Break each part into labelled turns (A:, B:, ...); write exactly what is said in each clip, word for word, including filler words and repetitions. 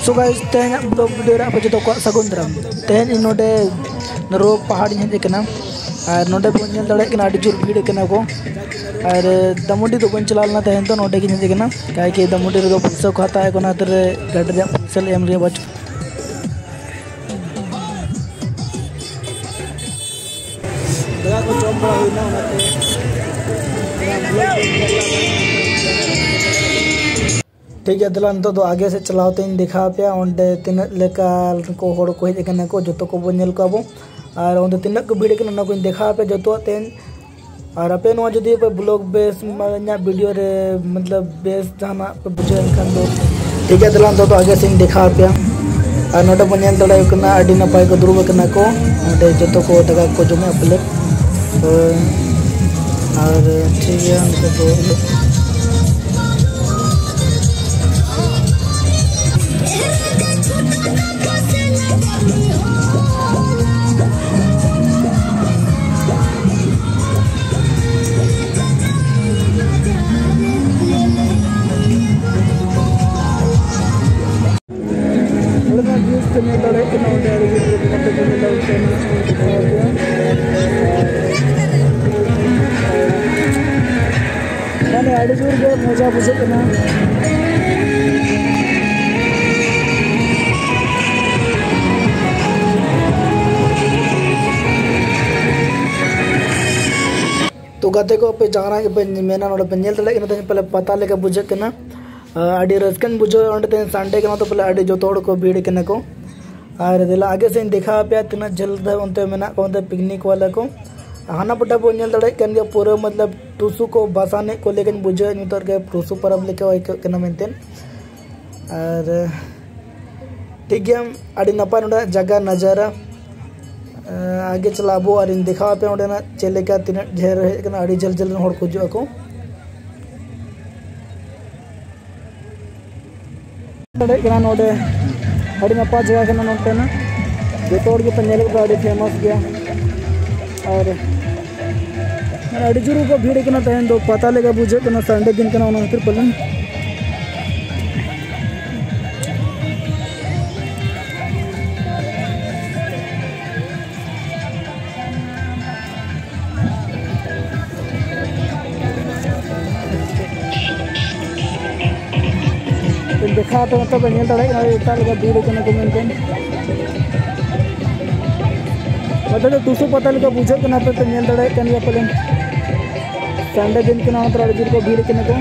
A: सो guys तेज blog video रे आप जो को सगुन दाराम तेज नोडे रोग पहाड़ हेज कना और नोडे बन नेल दड़े कना अडी जोर भीड़ कना को और दमुडी तो बन चलालना तेज तो नोडे की हेज कना काहे कि दमुडी रे पैसा को हता है कोना तरे गाड़ी रे पैसा एम रे बच दगा को जॉब बड़ा हुई ना ठीक है दिला तो आगे से चलाते दिखा पे अंडे तीन लेका को हड़ को हेजन को जो को बन नेल को और अंदर तीन को भीड़ कना को दिखा पे जो तेन और आपे नो जदी पे ब्लॉग बेस माने वीडियो रे मतलब बेस जाना पे बुझे खान दो ठीक है दिला तो आगे से दिखा पे और नोटे बन नेल दड़ा कना अडी नपाय को दुरुब कना को अंडे जो को दगा को जमे प्लेट और ठीक है उनको तो अड़ी जोर के मजा बुझे कना तो गाते को पे जाना के पे मेना नोडे पे नेल तले कना पहले पता लेके बुझे कना अड़ी रस्कन बुझो अंडे संडे कना तो पहले अड़ी जो तोड़ को भीड़ कना को और दिला आगे से दिखा पे तना जल्द उनते मेना को पिकनिक वाला को हाना पटा बो नेल दड़े कन गया पूरा मतलब टुसु को बसाने को लेकिन बुझे नितर के टुसु परब लेके कना मेनतेन और ठीक है अड़ी नपा नोडा जगह नजारा आगे चलाबो और इन दिखा पे ओडे चले का तीन ढेर है कना अड़ी जल जल हड़ को जो को दड़े कना नोडे अड़ी नपा जगह कना नोटे ना जो तोड़ के पंजेल को अड़ी फेमस गया और अड़ी जोर को भीड़ कना तहन दो पता लेगा बुझे कना संडे दिन कना ओना फिर पलन देखा तो मतलब नेल दड़े इतना लगा भीड़ कना को मेंटेन मतलब टुसु पता लेका बुझे कना पे नेल दड़े कन या पलन संडे दिन के ना तो जोर को भीड़ कना को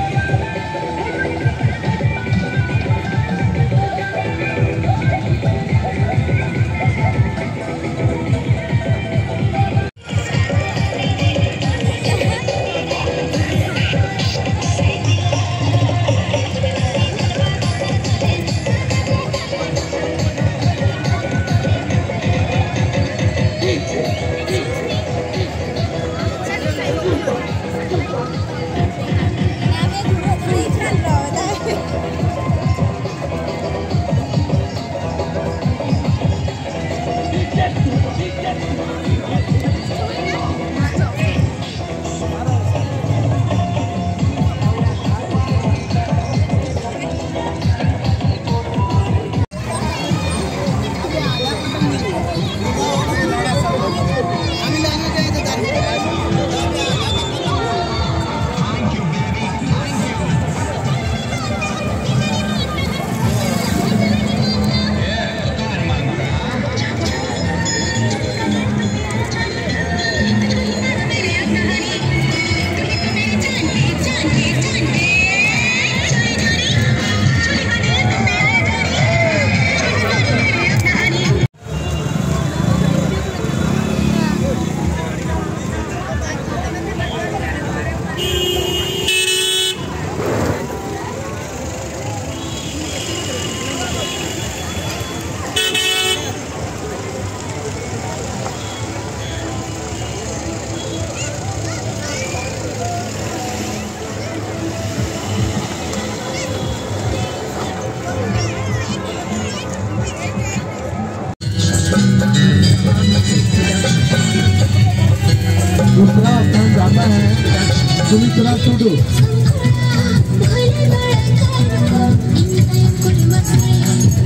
B: सुमित्रा टुडू।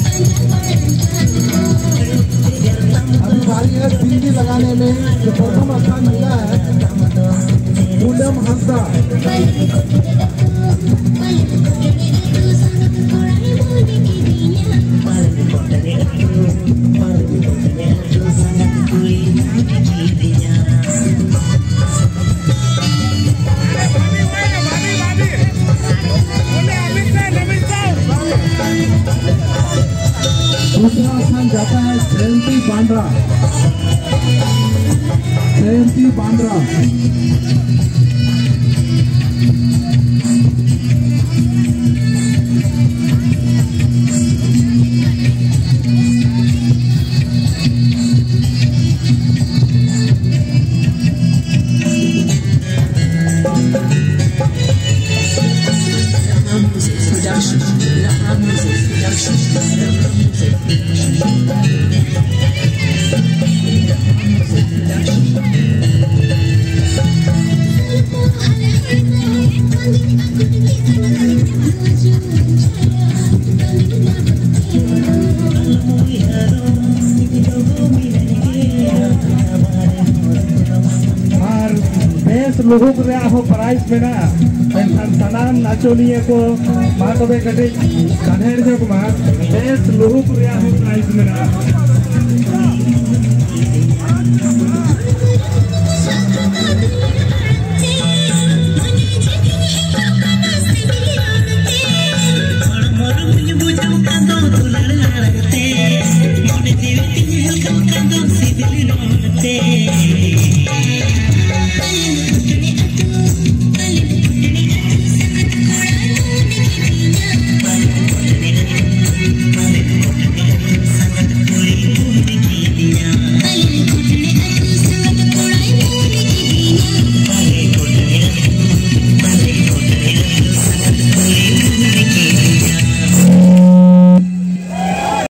B: दूसरा स्थान जाता है जयंती बांद्रा। जयंती बांद्रा लुहुक प्राइज में सामान नाचोनिया को मा तबे कटे कान्हेर जो मा बेस लुहुक प्राइज में